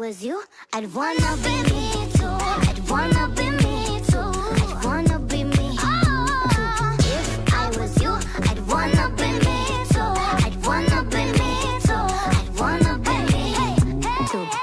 was you, I'd wanna be me too. I'd wanna be me too. I'd wanna be me too. If I was you, I'd wanna be me too. I'd wanna be me too. I'd wanna be me too.